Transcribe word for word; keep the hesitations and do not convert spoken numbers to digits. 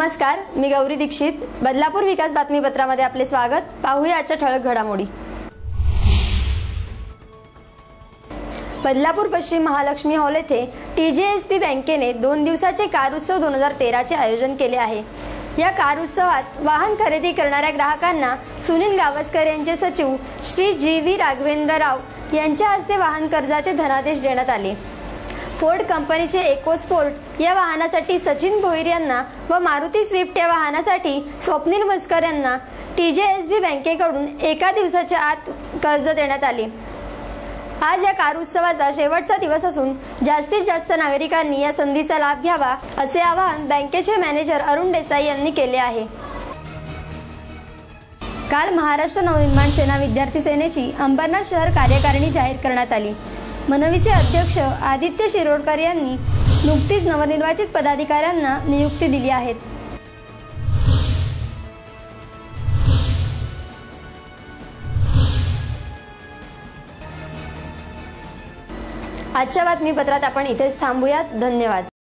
नमस्कार, मी गौरी दीक्षित. बदलापूर विकास बातमीपत्रामध्ये आपले स्वागत. पाहूया आजच्या ठळक घडामोडी. बदलापूर पश्चिम महालक्ष्मी हॉल येथे टीजेएसपी बँकेने दोन दिवसाचे कार उत्सव दोन हजार तेरा चे आयोजन केले आहे. या कार उत्सवात वाहन खरेदी करणाऱ्या ग्राहकांना सुनील गावस्कर यांचे सचिव श्री जी व्ही राघवेंद्र राव यांच्या हस्ते वाहन कर्जाचे धनादेश देण्यात आले. फोर्ड कंपनीचे इकोस्पोर्ट या वाहनासाठी सचिन भोईर यांना व मारुती स्विफ्ट या वाहनासाठी स्वप्नील मस्कर यांना टीजेएसबी बँकेकडून एका दिवसाच्या आत कर्ज देण्यात आले. आज या कार उत्सवाचा शेवटचा दिवस असून जास्तीत जास्त नागरिकांनी या संधीचा लाभ घ्यावा असे आवाहन बँकेचे मॅनेजर अरुण देसाई यांनी केले आहे. काल महाराष्ट्र नवनिर्माण सेना विद्यार्थी सेनेची अंबरनाथ शहर कार्यकारिणी जाहीर करण्यात आली. मनविचे अध्यक्ष आदित्य शिरोडकर यांनी नुकतीच नवनिर्वाचित पदाधिकाऱ्यांना नियुक्ती दिली आहे. आजच्या बातमीपत्रात आपण इथेच थांबूयात. धन्यवाद.